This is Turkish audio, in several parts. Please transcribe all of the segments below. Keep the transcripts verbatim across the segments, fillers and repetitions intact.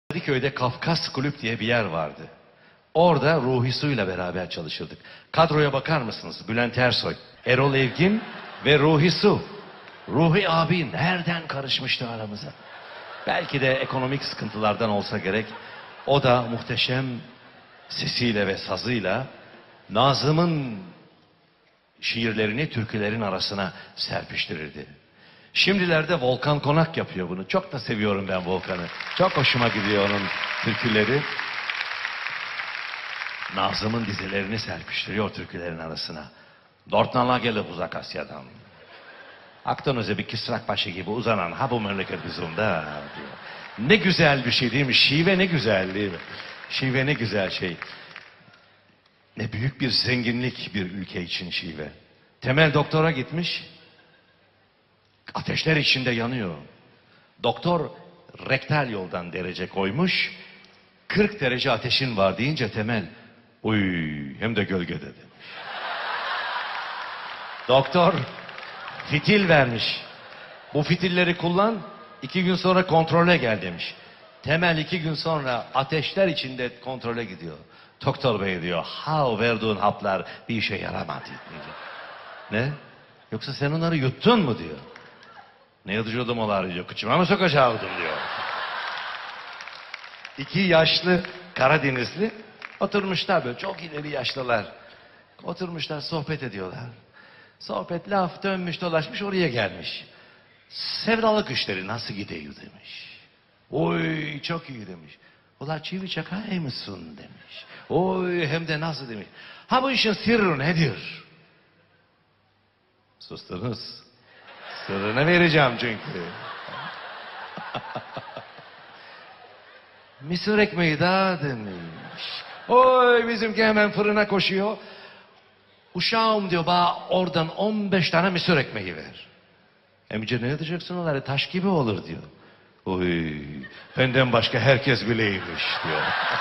Kadıköy'de Kafkas Kulüp diye bir yer vardı. Orada Ruhi Su'yla beraber çalışırdık. Kadroya bakar mısınız? Bülent Ersoy, Erol Evgin ve Ruhi Su. Ruhi abi nereden karışmıştı aramıza? Belki de ekonomik sıkıntılardan olsa gerek. O da muhteşem sesiyle ve sazıyla Nazım'ın şiirlerini türkülerin arasına serpiştirirdi. Şimdilerde Volkan Konak yapıyor bunu. Çok da seviyorum ben Volkan'ı. Çok hoşuma gidiyor onun türküleri. Nazım'ın dizelerini serpiştiriyor türkülerin arasına. Dortnala gelip uzak Asya'dan. Akdeniz'e bir kısrakbaşı gibi uzanan ha bu memleket bizimde diyor. Ne güzel bir şey değil mi? Şive ne güzel değil mi? Şive ne güzel şey. Ne büyük bir zenginlik bir ülke için şive. Temel doktora gitmiş. Ateşler içinde yanıyor. Doktor rektal yoldan derece koymuş. kırk derece ateşin var deyince Temel, uy hem de gölgede demiş. Doktor fitil vermiş. Bu fitilleri kullan, iki gün sonra kontrole gel demiş. Temel iki gün sonra ateşler içinde kontrole gidiyor. Doktor bey diyor, ha verdiğin haplar bir işe yaramadı. Ne? Yoksa sen onları yuttun mu diyor. Ne yatıyordum olar diyor. Kıçıma mı sokacaktım diyor. İki yaşlı Karadenizli oturmuşlar böyle çok ileri yaşlılar. Oturmuşlar sohbet ediyorlar. Sohbet laf dönmüş dolaşmış oraya gelmiş. Sevdalık işleri nasıl gidiyor demiş. Oy çok iyi demiş. Ulan çivi çakay mısın demiş. Oy hem de nasıl demiş. Ha bu işin sırrı nedir? Sustunuz. Sırrını vereceğim çünkü. Mısır ekmeği daha demiş. Oy bizimki hemen fırına koşuyor. Uşağım diyor bana oradan on beş tane mısır ekmeği ver. Emice ne edeceksin onları taş gibi olur diyor. Oy benden başka herkes bileymiş diyor.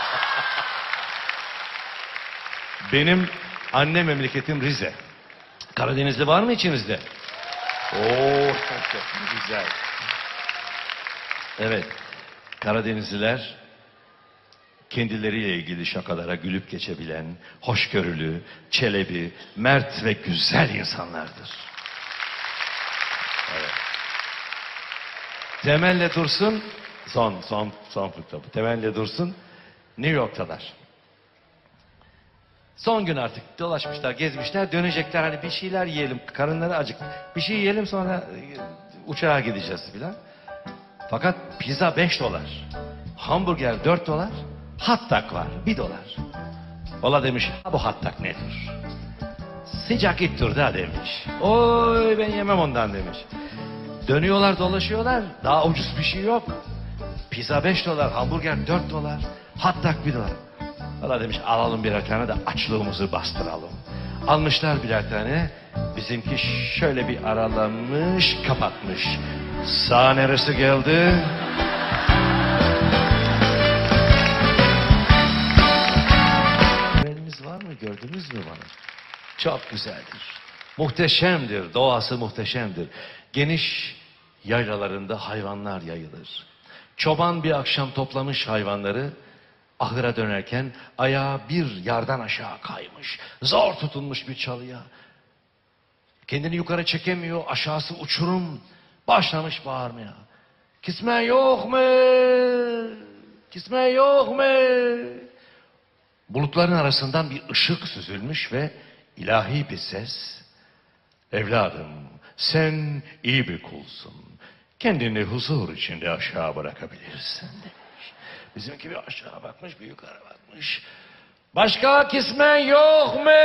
Benim anne memleketim Rize. Karadenizli var mı içinizde? Oo çok güzel. Evet. Karadenizliler kendileriyle ilgili şakalara gülüp geçebilen, hoşgörülü, çelebi, mert ve güzel insanlardır. Evet. Temel'le Dursun, son, son, son fıkra bu. Temel'le Dursun, New York'talar. Son gün artık dolaşmışlar, gezmişler, dönecekler hani bir şeyler yiyelim, karınları acık. Bir şey yiyelim sonra uçağa gideceğiz filan. Fakat pizza beş dolar, hamburger dört dolar, hot dog var bir dolar. Ola demiş, bu hot dog nedir? Sıcak ittir da demiş. Oy ben yemem ondan demiş. Dönüyorlar dolaşıyorlar, daha ucuz bir şey yok. Pizza beş dolar, hamburger dört dolar, hot dog bir dolar. Valla demiş alalım birer tane de açlığımızı bastıralım. Almışlar birer tane. Bizimki şöyle bir aralamış kapatmış. Sağ neresi geldi? Haberiniz var mı? Gördünüz mü bana? Çok güzeldir. Muhteşemdir. Doğası muhteşemdir. Geniş yaylalarında hayvanlar yayılır. Çoban bir akşam toplamış hayvanları. Ahıra dönerken ayağı bir yardan aşağı kaymış. Zor tutunmuş bir çalıya. Kendini yukarı çekemiyor. Aşağısı uçurum. Başlamış bağırmaya. Kisme yok mu? Kisme yok mu? Bulutların arasından bir ışık süzülmüş ve ilahi bir ses. Evladım sen iyi bir kulsun. Kendini huzur içinde aşağı bırakabilirsin demiş. Bizimki bir aşağı bakmış, bir yukarı bakmış. Başka kismen yok mu?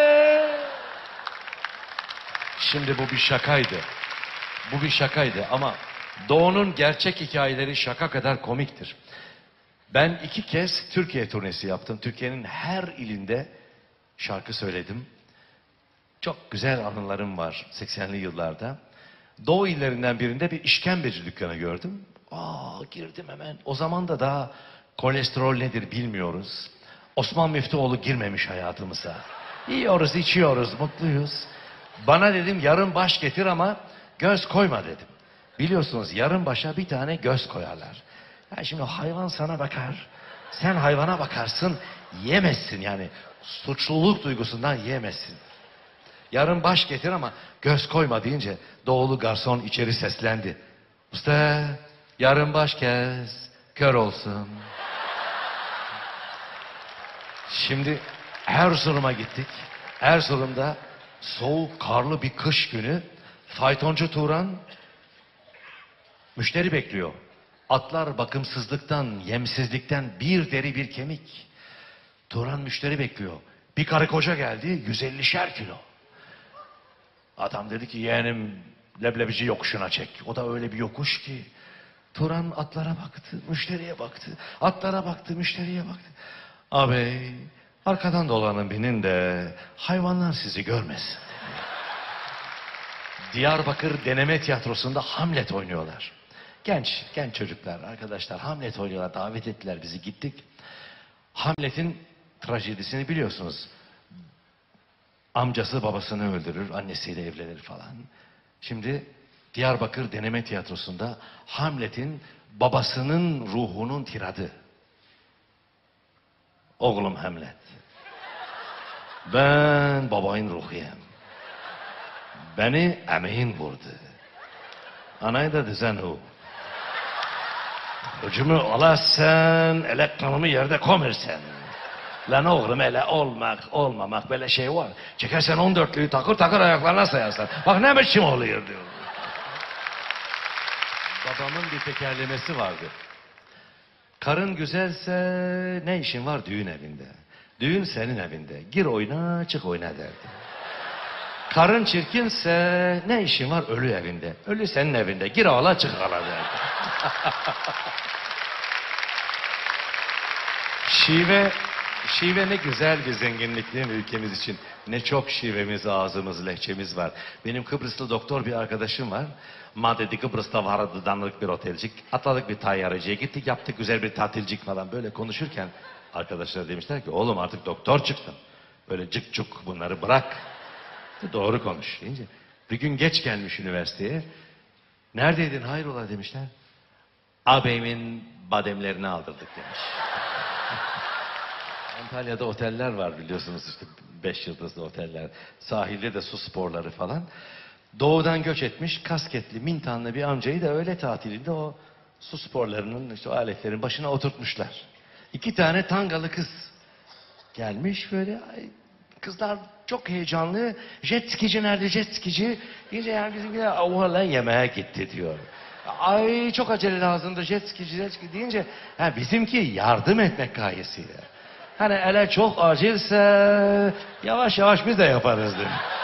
Şimdi bu bir şakaydı. Bu bir şakaydı ama Doğu'nun gerçek hikayeleri şaka kadar komiktir. Ben iki kez Türkiye turnesi yaptım. Türkiye'nin her ilinde şarkı söyledim. Çok güzel anılarım var seksenli yıllarda. Doğu illerinden birinde bir işkembeci dükkanı gördüm. Aa girdim hemen. O zaman da daha kolesterol nedir bilmiyoruz. Osman Müftüoğlu girmemiş hayatımıza. Yiyoruz, içiyoruz, mutluyuz. Bana dedim yarım baş getir ama göz koyma dedim. Biliyorsunuz yarım başa bir tane göz koyarlar. Ha şimdi hayvan sana bakar. Sen hayvana bakarsın, yiyemezsin yani. Suçluluk duygusundan yiyemezsin. Yarın baş getir ama göz koyma deyince doğulu garson içeri seslendi. Usta, yarın baş kes, kör olsun. Şimdi Erzurum'a gittik. Erzurum'da soğuk, karlı bir kış günü faytoncu Turan müşteri bekliyor. Atlar bakımsızlıktan, yemsizlikten bir deri bir kemik. Turan müşteri bekliyor. Bir karı koca geldi, yüz ellişer kilo. Adam dedi ki yeğenim leblebici yokuşuna çek. O da öyle bir yokuş ki. Turan atlara baktı, müşteriye baktı. Atlara baktı, müşteriye baktı. Ağabey, arkadan dolanın binin de hayvanlar sizi görmesin. Diyarbakır Deneme Tiyatrosu'nda Hamlet oynuyorlar. Genç, genç çocuklar, arkadaşlar Hamlet oynuyorlar. Davet ettiler bizi, gittik. Hamlet'in trajedisini biliyorsunuz. Amcası babasını öldürür, annesiyle evlenir falan. Şimdi Diyarbakır Deneme Tiyatrosu'nda Hamlet'in babasının ruhunun tiradı. Oğlum Hamlet, ben babayın ruhuyum. Beni emeğin vurdu. Anayı da düzen o. Ucumu alasın, ele kanımı yerde komirsen. Lan oğlum ele olmak, olmamak böyle şey var. Çekersen on dörtlüyü takır takır ayaklarına sayarsan. Bak ne biçim oluyor diyor. Babamın bir tekerlemesi vardı. Karın güzelse ne işin var düğün evinde? Düğün senin evinde. Gir oyna, çık oyna derdi. Karın çirkinse ne işin var ölü evinde? Ölü senin evinde. Gir ağla, çık ağla derdi. Şive, şive ne güzel bir zenginlik değil mi ülkemiz için? Ne çok şivemiz, ağzımız, lehçemiz var. Benim Kıbrıslı doktor bir arkadaşım var. Ma dedi Kıbrıs'ta vardı danlık bir otelcik. Atladık bir tayyareciye gittik, yaptık güzel bir tatilcik falan. Böyle konuşurken arkadaşlar demişler ki oğlum artık doktor çıktın. Böyle cık cuk bunları bırak. Doğru konuş deyince. Bir gün geç gelmiş üniversiteye. Neredeydin hayrola demişler. Ağabeyimin bademlerini aldırdık demiş. Antalya'da oteller var biliyorsunuz işte beş yıldızlı oteller. Sahilde de su sporları falan. Doğudan göç etmiş kasketli mintanlı bir amcayı da öğle tatilinde o su sporlarının işte o aletlerin başına oturtmuşlar. İki tane tangalı kız gelmiş böyle ay, kızlar çok heyecanlı. Jet skici nerede jet skici? Deyince yani bizimkiler oha yemeğe gitti diyor. Ay çok acele lazımdı jet skici jet skici deyince ha, bizimki yardım etmek gayesiyle. Hani ele çok acilse yavaş yavaş biz de yaparız diyor.